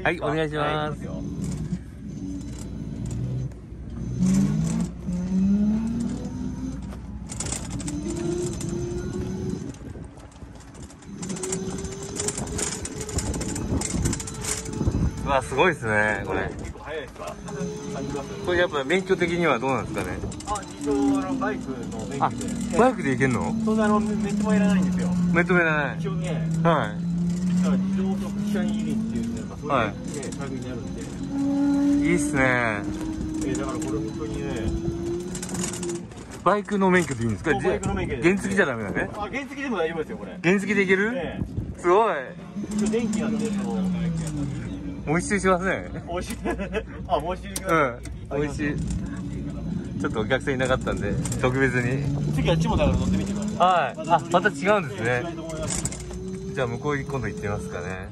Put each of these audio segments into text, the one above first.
はい、お願いします。うわ、すごいですね、これ。 結構速いですか？感じます？ これやっぱ免許的にはどうなんですかね。 自称バイクの免許で。 バイクで行けんの？ そんなメントもいらないんですよ。 メントもいらない。 一応ね、 はい。 だから自動特殊社員入りっていうね、そういうね、類になるんで。 いいっすね。 だからこれ本当にね。 バイクの免許でいいんですか？ バイクの免許で。 原付じゃダメだね。 原付でも大丈夫ですよ、これ。 原付でいける？すごい。 一応電気なんで、 もう一周しますね。 美味しい。あ、もう一周行きます。 うん。美味しい。ちょっとお客さんいなかったんで、特別に。 次はちもだから乗ってみてください。 はい。あ、また違うんですね。じゃあ向こう今度行ってみますかね。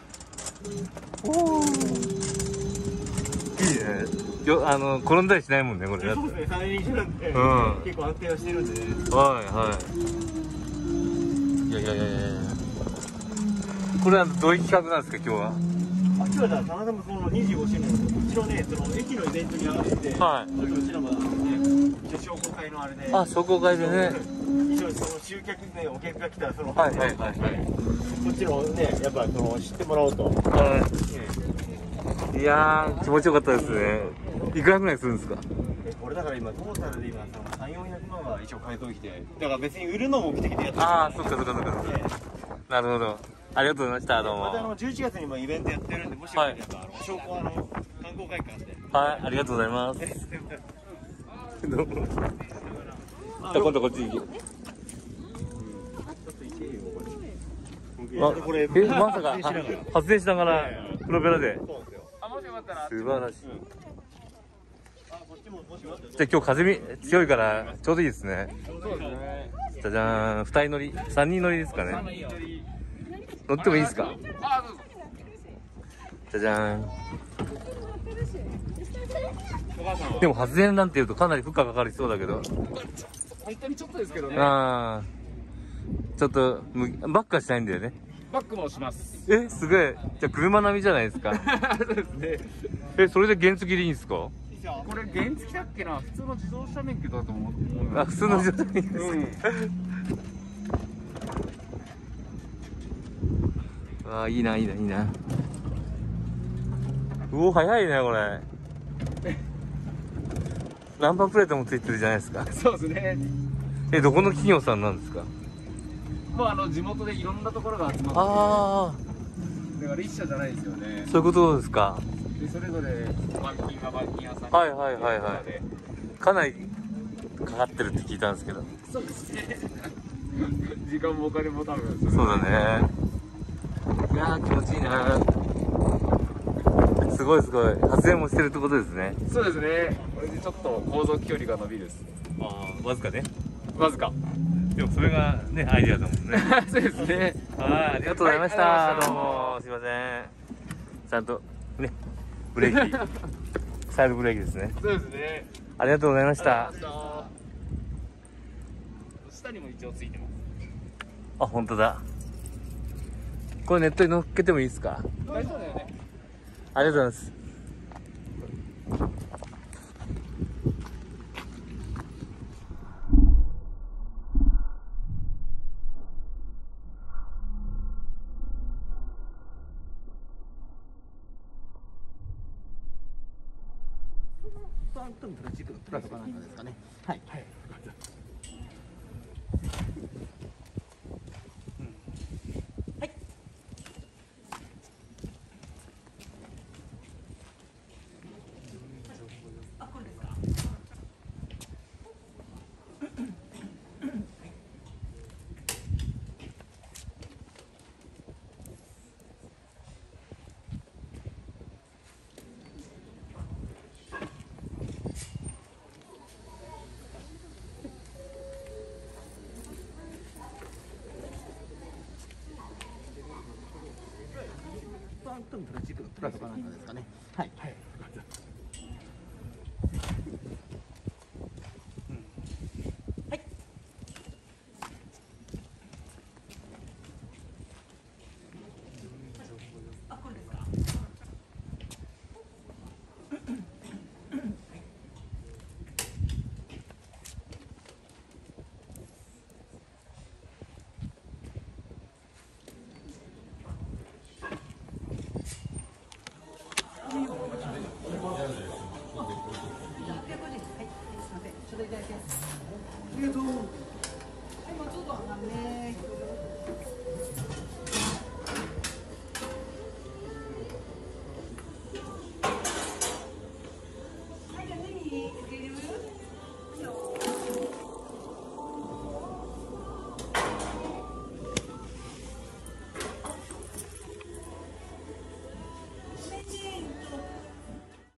おー。いいね。転んだりしないもんね、これ。 そうですね、3輪車なんで、結構安定はしてるんでね。 はいはい。いやいやいやいや。これはどういう企画なんですか、今日は。 今日はじゃあ、たまたまその25周年の、うちのね、その駅のイベントに合わせて、はい。うちらもね、商工会のあれで。 あ、商工会でね。 一応その集客でお客が来たら、その、 はいはいはい。 こっちのね、やっぱその知ってもらおうと。 はい。いやー、気持ちよかったですね。いくらぐらいするんですか？ これだから今トータルで今3、400万は一応買い取り来て、だから別に売るのも目的でやってる。 ああ、そっかそっかそっか。なるほど。ありがとうございました。どうも。 また11月にもイベントやってるんで、もしよければ商工観光会館で。 はい、ありがとうございます。どうも。じゃあ今度こっちに行け。まさか発電しながらプロペラで。素晴らしい。じゃあ今日風強いからちょうどいいですね。じゃじゃーん、2人乗り、3人乗りですかね。乗ってもいいですか？じゃじゃーん。でも発電なんていうとかなり負荷かかりそうだけど。 本当にちょっとですけどね。 ああ、ちょっとバックはしないんだよね。 バックもします。 すごい。じゃあ車並みじゃないですか。 そうですね。 それで原付でいいんですか？これ原付だっけな、普通の自動車免許だと思う。 あ、普通の自動車免許ですか？ああ、いいな、いいな、いいな。うお、早いね、これ。ナンバープレートもついてるじゃないですか。 そうですね。 どこの企業さんなんですか？ もう地元でいろんなところが集まって。 ああ。 だから一社じゃないですよね。 そういうことですか。 で、それぞれ板金は板金屋さん。 はいはいはいはい。かなりかかってるって聞いたんですけど。 そうですね。時間もお金も多分。 そうだね。いやー気持ちいいな。すごいすごい。発電もしてるってことですね。 そうですね。これでちょっと航続距離が伸びるです。 ああ、わずかね。 わずか。 でもそれがね、アイディアだもんね。 そうですね。 はい、ありがとうございました。どうも、すいません。ちゃんとね、ブレーキ、サイドブレーキですね。 そうですね。 ありがとうございました。 下にも一応ついてます。 あ、本当だ。これネットに乗っけてもいいですか？ 大丈夫だよね。 ありがとうございます。 プラスチックのプラとかなんかですかね。はい。はい。プラスチックのプラとかなんかですかね。はい。はい。